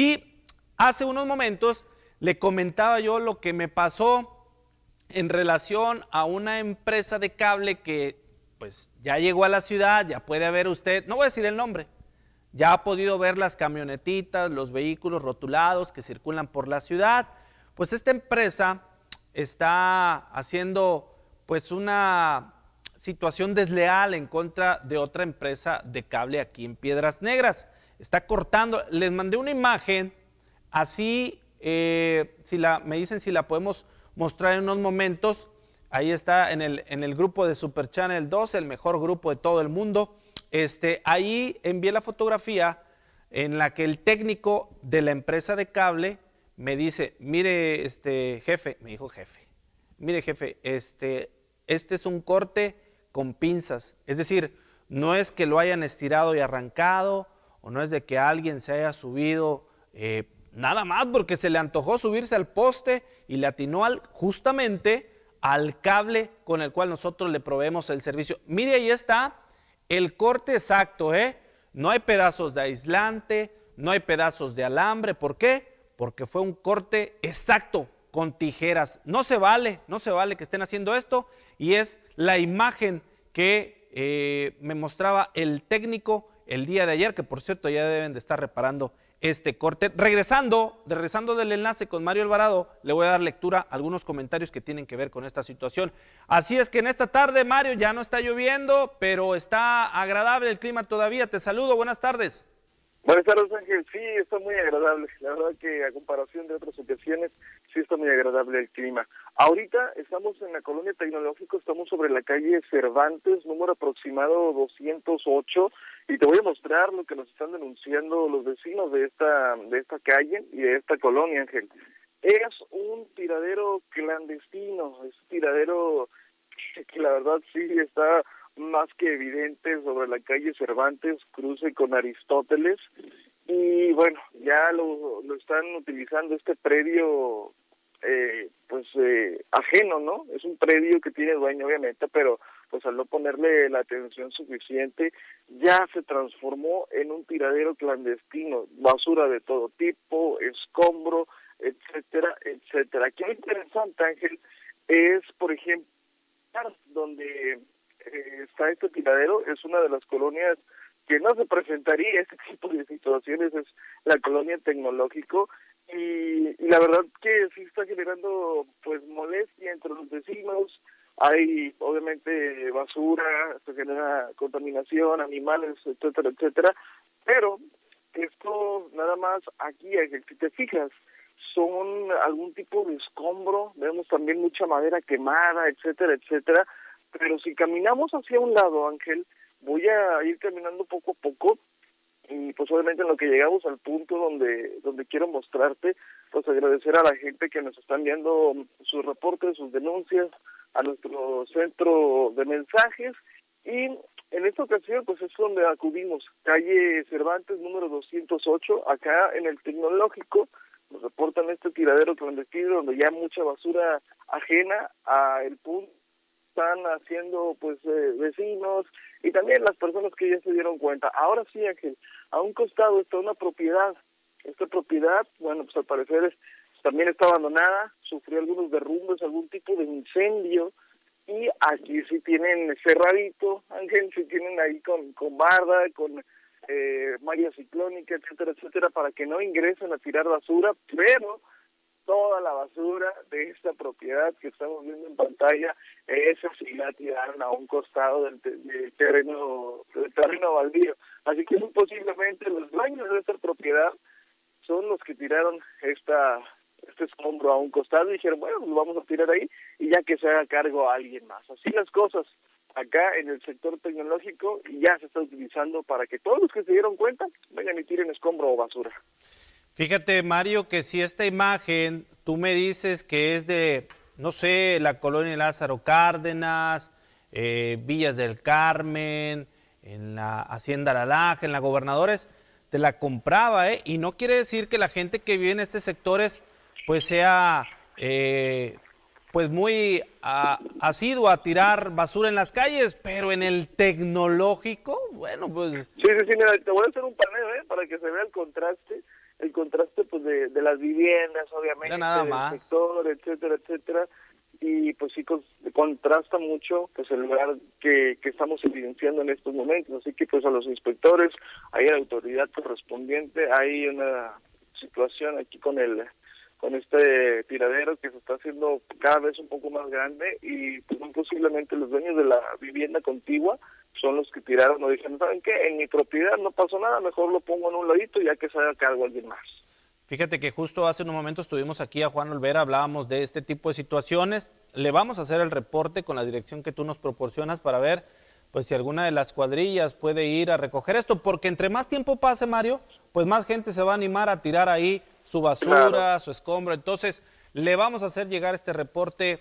Y hace unos momentos le comentaba yo lo que me pasó en relación a una empresa de cable que pues ya llegó a la ciudad, ya puede ver usted, no voy a decir el nombre, ya ha podido ver las camionetitas, los vehículos rotulados que circulan por la ciudad. Pues esta empresa está haciendo pues una situación desleal en contra de otra empresa de cable aquí en Piedras Negras. Está cortando, les mandé una imagen, así, eh, si la, me dicen si la podemos mostrar en unos momentos. Ahí está en el, en el grupo de Super Channel doce, el mejor grupo de todo el mundo. Este, ahí envié la fotografía en la que el técnico de la empresa de cable me dice, mire, este jefe, me dijo jefe, mire jefe, este, este es un corte con pinzas, es decir, no es que lo hayan estirado y arrancado, o no es de que alguien se haya subido eh, nada más porque se le antojó subirse al poste y le atinó al, justamente al cable con el cual nosotros le proveemos el servicio. Mire, ahí está el corte exacto, ¿eh? No hay pedazos de aislante, no hay pedazos de alambre. ¿Por qué? Porque fue un corte exacto con tijeras. No se vale, no se vale que estén haciendo esto, y es la imagen que eh, me mostraba el técnico el día de ayer, que por cierto ya deben de estar reparando este corte. Regresando, regresando del enlace con Mario Alvarado, le voy a dar lectura a algunos comentarios que tienen que ver con esta situación. Así es que en esta tarde, Mario, ya no está lloviendo, pero está agradable el clima todavía. Te saludo, buenas tardes. Buenas tardes, Ángel. Sí, está muy agradable. La verdad que a comparación de otras ocasiones, sí está muy agradable el clima. Ahorita estamos en la Colonia Tecnológico, estamos sobre la calle Cervantes, número aproximado doscientos ocho, y te voy a mostrar lo que nos están denunciando los vecinos de esta de esta calle y de esta colonia, Ángel. Es un tiradero clandestino, es un tiradero que, que la verdad sí está más que evidente sobre la calle Cervantes, cruce con Aristóteles, y bueno, ya lo, lo están utilizando este predio eh, pues eh, ajeno, ¿no? Es un predio que tiene dueño obviamente, pero pues al no ponerle la atención suficiente, ya se transformó en un tiradero clandestino, basura de todo tipo, escombro, etcétera, etcétera. Aquí lo interesante, Ángel, es por ejemplo donde Eh, está este tiradero, es una de las colonias que no se presentaría este tipo de situaciones, es la Colonia Tecnológico, y, y la verdad que sí está generando pues molestia entre los vecinos. Hay obviamente basura, se genera contaminación, animales, etcétera, etcétera, pero esto nada más aquí, si te fijas, son algún tipo de escombro, vemos también mucha madera quemada, etcétera, etcétera. Pero si caminamos hacia un lado, Ángel, voy a ir caminando poco a poco, y pues obviamente en lo que llegamos al punto donde donde quiero mostrarte, pues agradecer a la gente que nos está enviando sus reportes, sus denuncias a nuestro centro de mensajes, y en esta ocasión pues es donde acudimos, calle Cervantes número doscientos ocho, acá en el Tecnológico. Nos reportan este tiradero clandestino donde ya hay mucha basura ajena a el punto están haciendo pues eh, vecinos y también las personas que ya se dieron cuenta. Ahora sí, Ángel, a un costado está una propiedad. Esta propiedad, bueno, pues al parecer es, también está abandonada, sufrió algunos derrumbes, algún tipo de incendio, y aquí sí tienen cerradito, Ángel, sí tienen ahí con, con barda, con eh, malla ciclónica, etcétera, etcétera, para que no ingresen a tirar basura, pero toda la basura de esta propiedad que estamos viendo en pantalla, esa sí la tiraron a un costado del, te del terreno del terreno baldío. Así que muy posiblemente los dueños de esta propiedad son los que tiraron esta este escombro a un costado y dijeron, bueno, lo vamos a tirar ahí y ya que se haga cargo a alguien más. Así las cosas acá en el sector tecnológico, y ya se está utilizando para que todos los que se dieron cuenta vayan y tiren escombro o basura. Fíjate, Mario, que si esta imagen tú me dices que es de, no sé, la colonia Lázaro Cárdenas, eh, Villas del Carmen, en la Hacienda La Laja, en la Gobernadores, te la compraba, ¿eh? Y no quiere decir que la gente que vive en estos sectores pues sea eh, pues muy a, asidua a tirar basura en las calles, pero en el Tecnológico, bueno, pues... Sí, sí, sí, mira, te voy a hacer un paneo, ¿eh? Para que se vea el contraste. El contraste pues de, de las viviendas, obviamente, nada más. del sector, etcétera, etcétera, y pues sí con, contrasta mucho pues el lugar que, que estamos evidenciando en estos momentos, así que pues a los inspectores, hay la autoridad correspondiente, hay una situación aquí con el con este tiradero que se está haciendo cada vez un poco más grande, y pues muy posiblemente los dueños de la vivienda contigua son los que tiraron o dijeron, ¿saben qué? En mi propiedad no pasó nada, mejor lo pongo en un ladito ya que se haga cargo alguien más. Fíjate que justo hace unos momentos estuvimos aquí a Juan Olvera, hablábamos de este tipo de situaciones. Le vamos a hacer el reporte con la dirección que tú nos proporcionas para ver pues si alguna de las cuadrillas puede ir a recoger esto, porque entre más tiempo pase, Mario, pues más gente se va a animar a tirar ahí su basura, claro, su escombro. Entonces le vamos a hacer llegar este reporte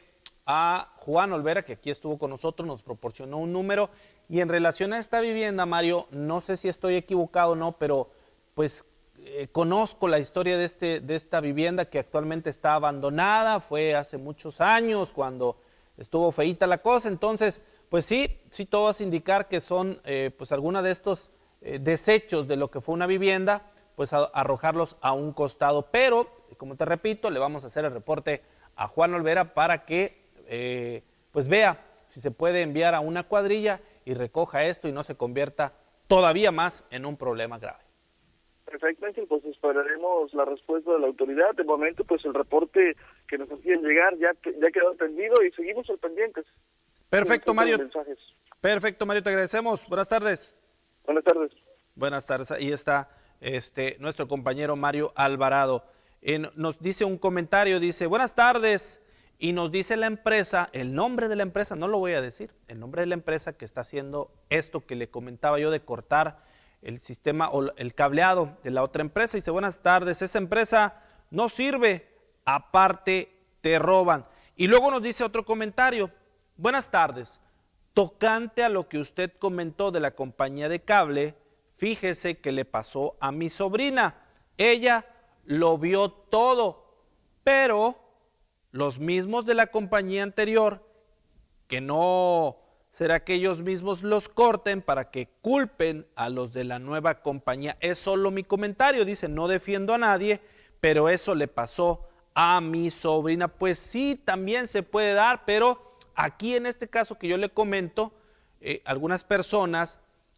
a Juan Olvera, que aquí estuvo con nosotros, nos proporcionó un número. Y en relación a esta vivienda, Mario, no sé si estoy equivocado o no, pero pues eh, conozco la historia de, este, de esta vivienda que actualmente está abandonada. Fue hace muchos años cuando estuvo feíta la cosa. Entonces, pues sí, sí todo hace indicar que son eh, pues alguna de estos eh, desechos de lo que fue una vivienda, pues a, arrojarlos a un costado. Pero, como te repito, le vamos a hacer el reporte a Juan Olvera para que eh, pues vea si se puede enviar a una cuadrilla y recoja esto y no se convierta todavía más en un problema grave. Perfectamente, pues esperaremos la respuesta de la autoridad. De momento, pues el reporte que nos hacían llegar ya, ya quedó atendido y seguimos al pendientes. Perfecto, Mario. Perfecto, Mario, te agradecemos. Buenas tardes. Buenas tardes. Buenas tardes. Ahí está este, nuestro compañero Mario Alvarado. Eh, nos dice un comentario, dice, buenas tardes, y nos dice la empresa, el nombre de la empresa, no lo voy a decir, el nombre de la empresa que está haciendo esto que le comentaba yo de cortar el sistema o el cableado de la otra empresa. Dice, buenas tardes, esa empresa no sirve, aparte te roban. Y luego nos dice otro comentario, buenas tardes, tocante a lo que usted comentó de la compañía de cable, fíjese que le pasó a mi sobrina, ella lo vio todo, pero los mismos de la compañía anterior, que no será que ellos mismos los corten para que culpen a los de la nueva compañía. Es solo mi comentario, dice, no defiendo a nadie, pero eso le pasó a mi sobrina. Pues sí, también se puede dar, pero aquí en este caso que yo le comento, eh, algunas personas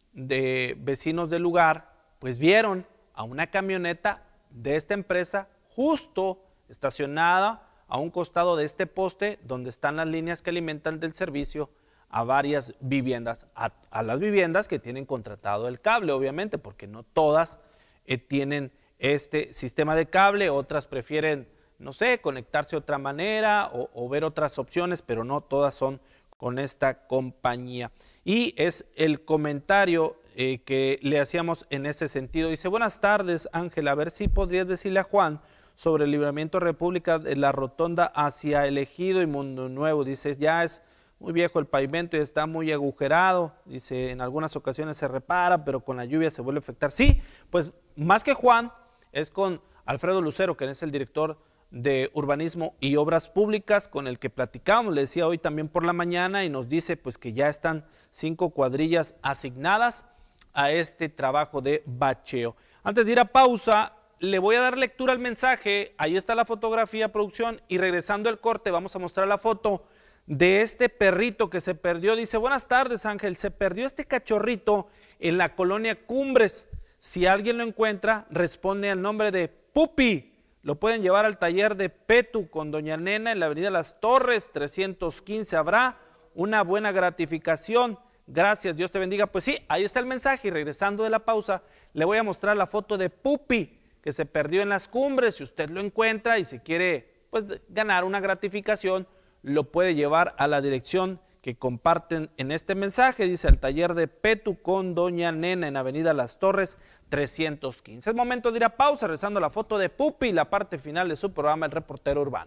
de vecinos del lugar, pues vieron a una camioneta de esta empresa justo estacionada a un costado de este poste donde están las líneas que alimentan del servicio a varias viviendas, a, a las viviendas que tienen contratado el cable, obviamente, porque no todas eh, tienen este sistema de cable, otras prefieren, no sé, conectarse de otra manera o, o ver otras opciones, pero no todas son con esta compañía. Y es el comentario eh, que le hacíamos en ese sentido. Dice, buenas tardes, Ángel, a ver si podrías decirle a Juan sobre el Libramiento República de la rotonda hacia El Ejido y Mundo Nuevo. Dice, ya es muy viejo el pavimento y está muy agujerado. Dice, en algunas ocasiones se repara, pero con la lluvia se vuelve a afectar. Sí, pues más que Juan, es con Alfredo Lucero, que es el director de Urbanismo y Obras Públicas, con el que platicamos, le decía hoy también por la mañana, y nos dice pues que ya están cinco cuadrillas asignadas a este trabajo de bacheo. Antes de ir a pausa, le voy a dar lectura al mensaje, ahí está la fotografía, producción, y regresando al corte vamos a mostrar la foto de este perrito que se perdió. Dice, buenas tardes, Ángel, se perdió este cachorrito en la colonia Cumbres. Si alguien lo encuentra, responde al nombre de Pupi. Lo pueden llevar al taller de Petu con Doña Nena en la avenida Las Torres, trescientos quince. Habrá una buena gratificación. Gracias, Dios te bendiga. Pues sí, ahí está el mensaje. Y regresando de la pausa, le voy a mostrar la foto de Pupi, que se perdió en las Cumbres. Si usted lo encuentra y se quiere pues, ganar una gratificación, lo puede llevar a la dirección que comparten en este mensaje. Dice, al taller de Petu con Doña Nena en avenida Las Torres, trescientos quince. Es momento de ir a pausa, rezando la foto de Pupi, la parte final de su programa El Reportero Urbano.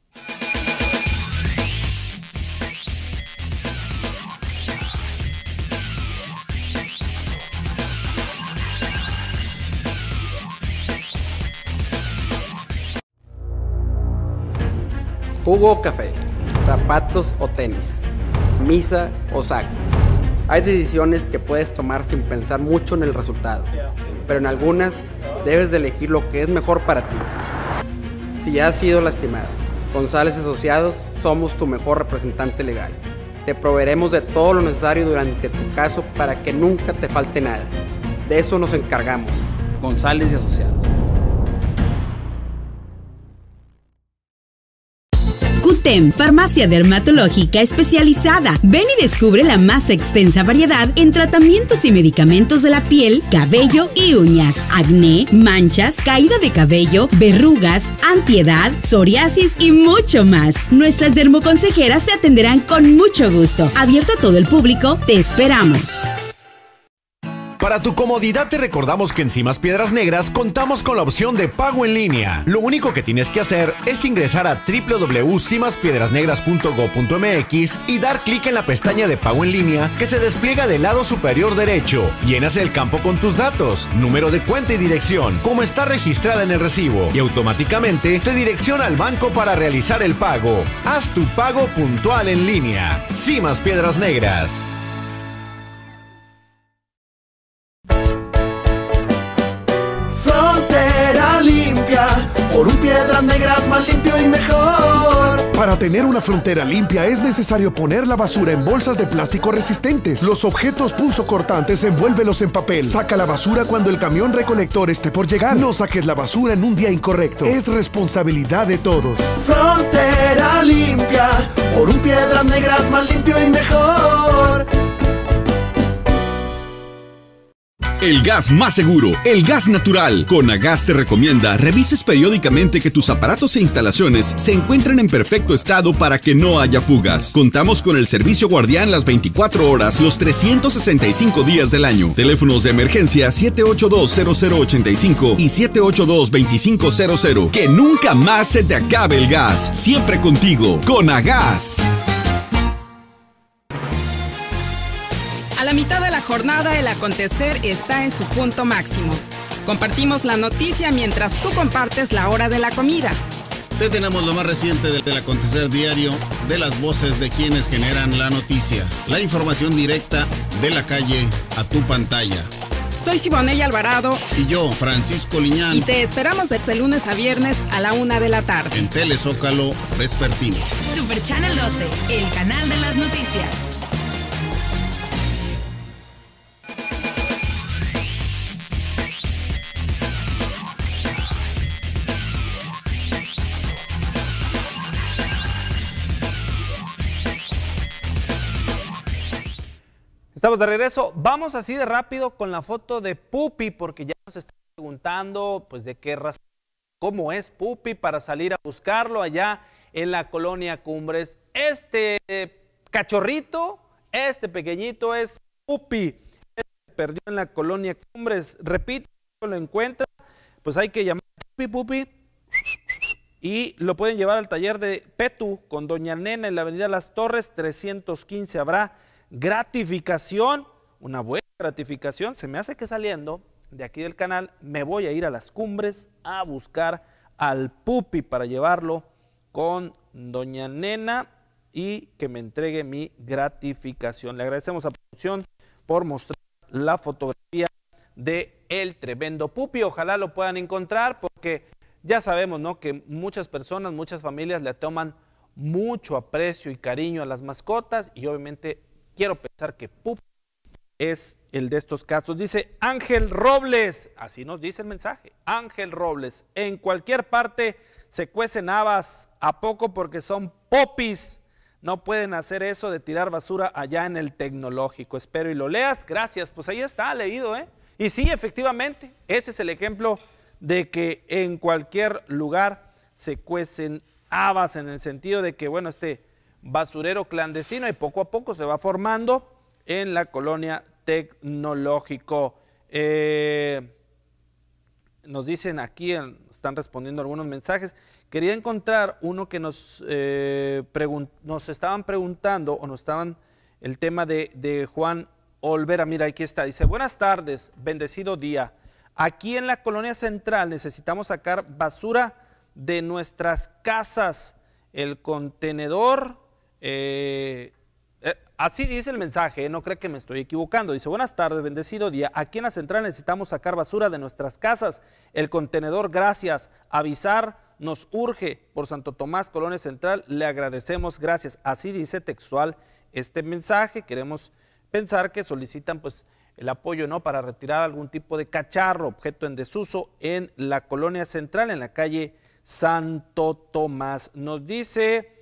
Jugo o café, zapatos o tenis, misa o saco. Hay decisiones que puedes tomar sin pensar mucho en el resultado, pero en algunas debes de elegir lo que es mejor para ti. Si ya has sido lastimado, González Asociados somos tu mejor representante legal. Te proveeremos de todo lo necesario durante tu caso para que nunca te falte nada. De eso nos encargamos. González y Asociados. Cutem, farmacia dermatológica especializada. Ven y descubre la más extensa variedad en tratamientos y medicamentos de la piel, cabello y uñas, acné, manchas, caída de cabello, verrugas, antiedad, psoriasis y mucho más. Nuestras dermoconsejeras te atenderán con mucho gusto. Abierto a todo el público, te esperamos. Para tu comodidad te recordamos que en Cimas Piedras Negras contamos con la opción de pago en línea. Lo único que tienes que hacer es ingresar a w w w punto cimas piedras negras punto gob punto m x y dar clic en la pestaña de pago en línea que se despliega del lado superior derecho. Llenas el campo con tus datos, número de cuenta y dirección, como está registrada en el recibo, y automáticamente te direcciona al banco para realizar el pago. Haz tu pago puntual en línea. Cimas Piedras Negras. Frontera limpia, por un Piedras Negras más limpio y mejor. Para tener una frontera limpia es necesario poner la basura en bolsas de plástico resistentes. Los objetos punzocortantes envuélvelos en papel. Saca la basura cuando el camión recolector esté por llegar. No saques la basura en un día incorrecto. Es responsabilidad de todos. Frontera limpia, por un Piedras Negras más limpio y mejor. El gas más seguro, el gas natural. Conagas te recomienda revises periódicamente que tus aparatos e instalaciones se encuentren en perfecto estado para que no haya fugas. Contamos con el servicio guardián las veinticuatro horas, los trescientos sesenta y cinco días del año. Teléfonos de emergencia siete ocho dos, cero cero ocho cinco y siete ocho dos, dos cinco cero cero. Que nunca más se te acabe el gas. Siempre contigo, Conagas. A la mitad de la jornada, el acontecer está en su punto máximo. Compartimos la noticia mientras tú compartes la hora de la comida. Te tenemos lo más reciente del acontecer diario, de las voces de quienes generan la noticia. La información directa de la calle a tu pantalla. Soy Siboney Alvarado. Y yo, Francisco Liñán. Y te esperamos desde lunes a viernes a la una de la tarde. En Telezócalo Vespertino. Super Channel doce, el canal de las noticias. Estamos de regreso. Vamos así de rápido con la foto de Pupi, porque ya nos están preguntando pues de qué raza, cómo es Pupi, para salir a buscarlo allá en la colonia Cumbres. Este cachorrito, este pequeñito es Pupi. Se perdió en la colonia Cumbres. Repito, lo encuentra, pues hay que llamar a Pupi Pupi y lo pueden llevar al taller de Petu con Doña Nena en la avenida Las Torres trescientos quince. Habrá gratificación, una buena gratificación. Se me hace que saliendo de aquí del canal me voy a ir a Las Cumbres a buscar al Pupi para llevarlo con Doña Nena y que me entregue mi gratificación. Le agradecemos a producción por mostrar la fotografía de el tremendo Pupi. Ojalá lo puedan encontrar, porque ya sabemos, ¿no?, que muchas personas, muchas familias le toman mucho aprecio y cariño a las mascotas, y obviamente quiero pensar que Pupi es el de estos casos. Dice Ángel Robles, así nos dice el mensaje, Ángel Robles, en cualquier parte se cuecen habas, ¿a poco porque son popis? No pueden hacer eso de tirar basura allá en el tecnológico. Espero y lo leas. Gracias, pues ahí está, leído, ¿eh? Y sí, efectivamente, ese es el ejemplo de que en cualquier lugar se cuecen habas, en el sentido de que, bueno, este basurero clandestino y poco a poco se va formando en la colonia tecnológico. Eh, nos dicen aquí, están respondiendo algunos mensajes. Quería encontrar uno que nos, eh, nos estaban preguntando, o nos estaban, el tema de, de Juan Olvera. Mira, aquí está, dice, buenas tardes, bendecido día. Aquí en la colonia central necesitamos sacar basura de nuestras casas. El contenedor, eh, eh, así dice el mensaje, eh, no creo que me estoy equivocando. Dice, buenas tardes, bendecido día. Aquí en la central necesitamos sacar basura de nuestras casas. El contenedor, gracias. Avisar, nos urge por Santo Tomás, colonia central. Le agradecemos, gracias. Así dice textual este mensaje. Queremos pensar que solicitan pues el apoyo, ¿no?, para retirar algún tipo de cacharro, objeto en desuso en la colonia central, en la calle Santo Tomás. Nos dice,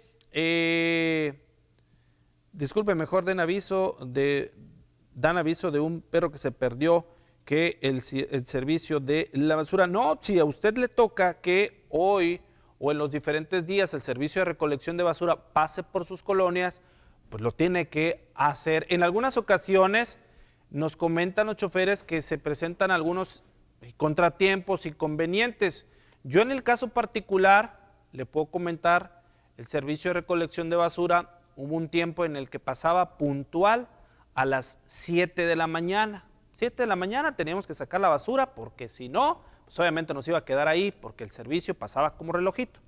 eh, disculpe, mejor den aviso de, dan aviso de un perro que se perdió, que el, el servicio de la basura. No, si a usted le toca que hoy o en los diferentes días el servicio de recolección de basura pase por sus colonias, pues lo tiene que hacer. En algunas ocasiones nos comentan los choferes que se presentan algunos contratiempos, inconvenientes. Yo en el caso particular, le puedo comentar, el servicio de recolección de basura, hubo un tiempo en el que pasaba puntual a las siete de la mañana. siete de la mañana teníamos que sacar la basura porque si no, pues obviamente nos iba a quedar ahí porque el servicio pasaba como relojito.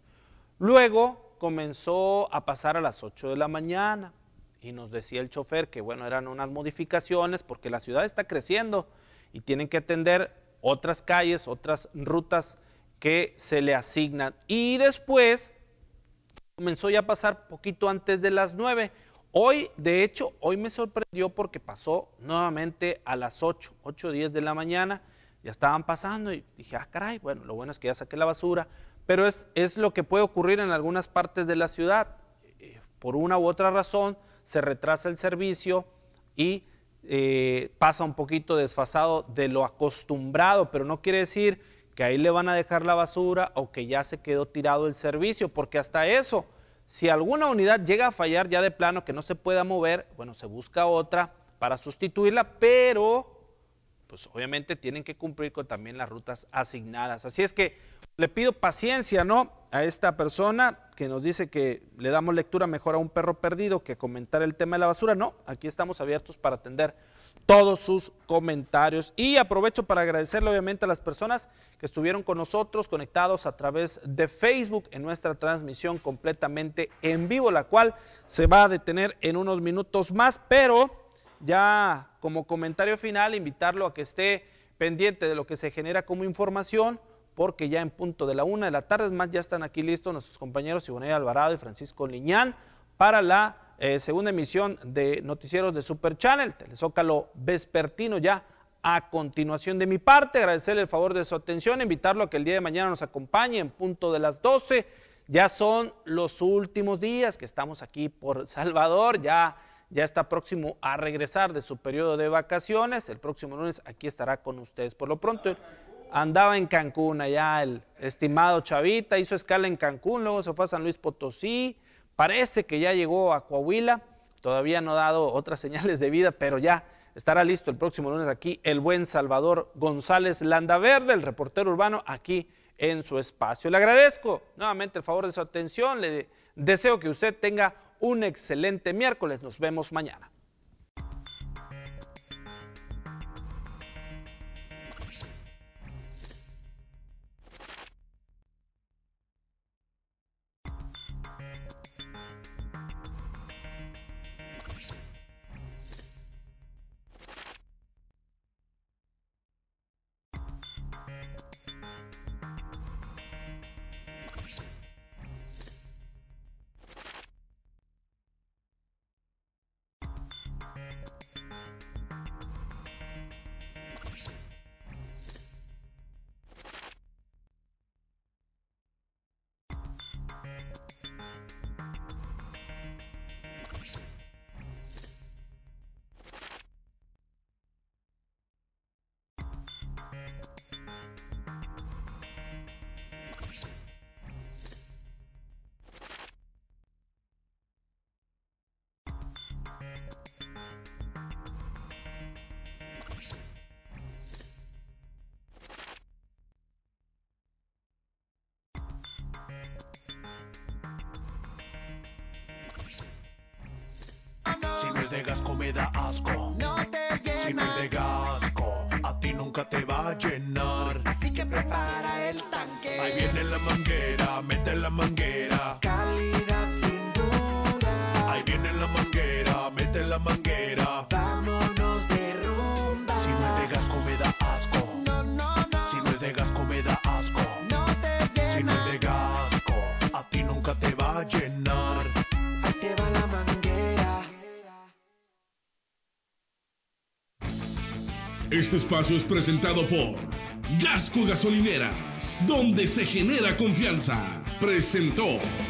Luego comenzó a pasar a las ocho de la mañana y nos decía el chofer que bueno, eran unas modificaciones porque la ciudad está creciendo y tienen que atender otras calles, otras rutas que se le asignan. Y después comenzó ya a pasar poquito antes de las nueve. Hoy, de hecho, hoy me sorprendió porque pasó nuevamente a las ocho, ocho o diez de la mañana, ya estaban pasando y dije, ah, caray, bueno, lo bueno es que ya saqué la basura, pero es, es lo que puede ocurrir en algunas partes de la ciudad. Eh, por una u otra razón, se retrasa el servicio y eh, pasa un poquito desfasado de lo acostumbrado, pero no quiere decir que ahí le van a dejar la basura o que ya se quedó tirado el servicio, porque hasta eso, si alguna unidad llega a fallar ya de plano que no se pueda mover, bueno, se busca otra para sustituirla, pero pues obviamente tienen que cumplir con también las rutas asignadas. Así es que le pido paciencia, ¿no?, a esta persona que nos dice que le damos lectura mejor a un perro perdido que comentar el tema de la basura. No, aquí estamos abiertos para atender todos sus comentarios. Y aprovecho para agradecerle obviamente a las personas que estuvieron con nosotros conectados a través de Facebook en nuestra transmisión completamente en vivo, la cual se va a detener en unos minutos más, pero ya como comentario final invitarlo a que esté pendiente de lo que se genera como información, porque ya en punto de la una de la tarde, es más, ya están aquí listos nuestros compañeros Ivonne Alvarado y Francisco Liñán para la Eh, segunda emisión de Noticieros de Super Channel, Telezócalo Vespertino. Ya a continuación de mi parte, agradecerle el favor de su atención, invitarlo a que el día de mañana nos acompañe en punto de las doce. Ya son los últimos días que estamos aquí por Salvador, ya, ya está próximo a regresar de su periodo de vacaciones. El próximo lunes aquí estará con ustedes. Por lo pronto andaba en Cancún, allá el estimado Chavita, hizo escala en Cancún, luego se fue a San Luis Potosí. Parece que ya llegó a Coahuila, todavía no ha dado otras señales de vida, pero ya estará listo el próximo lunes aquí el buen Salvador González Landaverde, el reportero urbano, aquí en su espacio. Le agradezco nuevamente el favor de su atención, le deseo que usted tenga un excelente miércoles, nos vemos mañana. Si no es de Gasco me da asco. No te llena. Si no es de Gasco, a ti nunca te va a llenar. Así que prepara el tanque. Ahí viene la manguera, mete la manguera. Calidad sin duda. Ahí viene la manguera, mete la manguera. Vámonos de rumba. Si no es de Gasco me da asco. No, no, no. Si no es de Gasco me da asco. No te llena. Si no es de Gasco, a ti nunca te va a llenar. Ahí te va la manguera. Este espacio es presentado por Gasco Gasolineras, donde se genera confianza. Presentó.